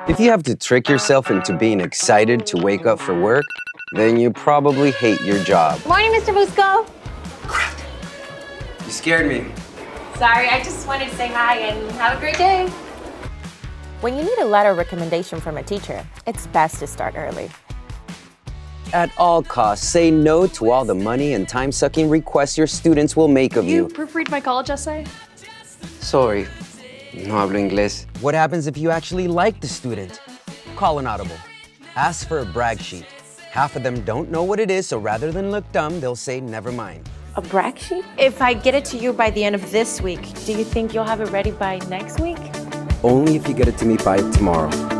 If you have to trick yourself into being excited to wake up for work, then you probably hate your job. Morning, Mr. Busco. Crap. You scared me. Sorry, I just wanted to say hi and have a great day. When you need a letter of recommendation from a teacher, it's best to start early. At all costs, say no to all the money and time-sucking requests your students will make of you. You proofread my college essay? Sorry, no hablo inglés. What happens if you actually like the student? Call an audible. Ask for a brag sheet. Half of them don't know what it is, so rather than look dumb, they'll say, never mind. A brag sheet? If I get it to you by the end of this week, do you think you'll have it ready by next week? Only if you get it to me by tomorrow.